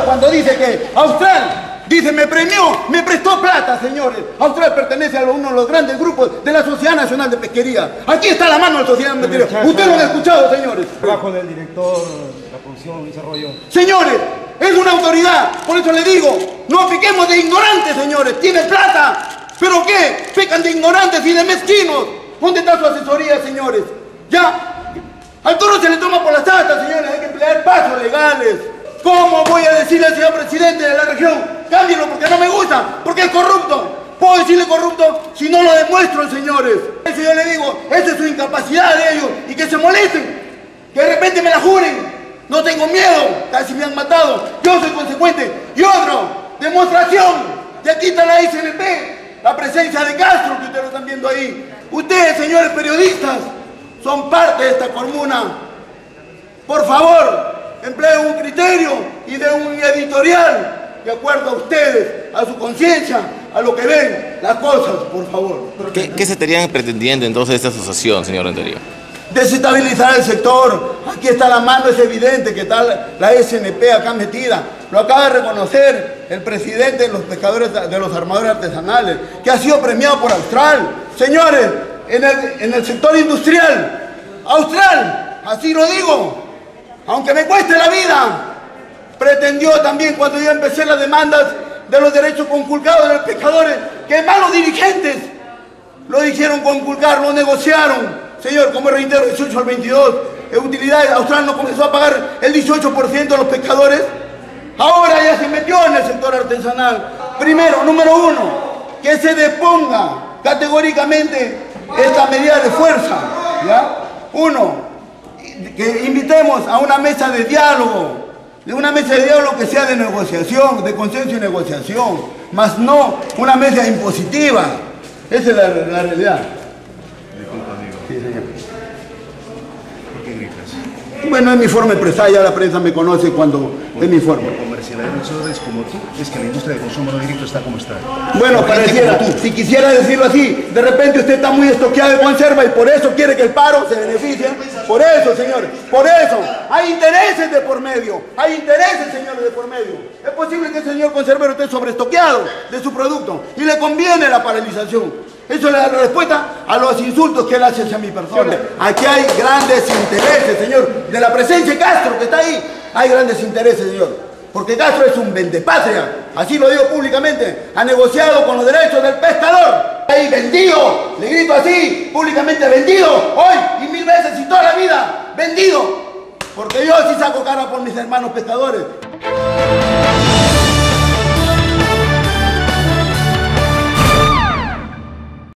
cuando dice que Austral, dice, me premió, me prestó plata, señores. Austral pertenece a uno de los grandes grupos de la Sociedad Nacional de Pesquería. Aquí está la mano de la Sociedad de Pesquería. Ustedes lo han escuchado, señores. Trabajo del director, la producción, desarrollo. Señores, es una autoridad. Por eso le digo, no piquemos de ignorantes, señores. Tienen plata. ¿Pero qué? Pecan de ignorantes y de mezquinos. ¿Dónde está su asesoría, señores? Ya. Al toro se le toma por las astas, señores. Hay que emplear pasos legales. ¿Cómo voy a decirle al señor presidente de la región, cámbielo porque no me gusta, porque es corrupto? ¿Puedo decirle corrupto si no lo demuestro, señores? Eso yo le digo, esa es su incapacidad de ellos y que se molesten, que de repente me la juren. No tengo miedo, casi me han matado, yo soy consecuente. Y otro, demostración, de aquí está la SNP, la presencia de Castro que ustedes lo están viendo ahí. Ustedes, señores periodistas, son parte de esta comuna. Por favor, empleen un criterio y de un editorial de acuerdo a ustedes, a su conciencia, a lo que ven las cosas, por favor. ¿Qué se estarían pretendiendo entonces de esta asociación, señor Rentería? Desestabilizar el sector. Aquí está la mano, es evidente que está la SNP acá metida. Lo acaba de reconocer el presidente de los pescadores, de los armadores artesanales, que ha sido premiado por Austral. Señores, en el sector industrial, Austral, así lo digo, aunque me cueste la vida, pretendió también cuando yo empecé las demandas de los derechos conculcados de los pescadores, que malos dirigentes lo dijeron conculcar, lo negociaron. Señor, como reitero, 18 al 22, en utilidades, Austral no comenzó a pagar el 18% a los pescadores. Ahora ya se metió en el sector artesanal. Primero, número uno, que se deponga categóricamente esta medida de fuerza, ¿ya? Uno, que invitemos a una mesa de diálogo, que sea de negociación, de consenso y negociación, más no una mesa impositiva. Esa es la realidad. Disculpa, amigo. Sí, señor. ¿Por qué gritas? Bueno, es mi forma de expresar, ya la prensa me conoce cuando es mi forma. Por comercializadores como tú, es que la industria de consumo no directo está como está. Bueno, pareciera, si quisiera decirlo así, de repente usted está muy estoqueado de conserva y por eso quiere que el paro se beneficie. Por eso, señores, por eso. Hay intereses de por medio, hay intereses, señores, de por medio. Es posible que el señor conservero esté sobreestoqueado de su producto y le conviene la paralización. Eso es la respuesta a los insultos que él hace hacia mi persona. Aquí hay grandes intereses, señor. De la presencia de Castro que está ahí, hay grandes intereses, señor. Porque Castro es un vendepatria, así lo digo públicamente. Ha negociado con los derechos del pescador. Ahí vendido, le grito así, públicamente vendido, hoy y 1000 veces y toda la vida, vendido. Porque yo sí saco cara por mis hermanos pescadores.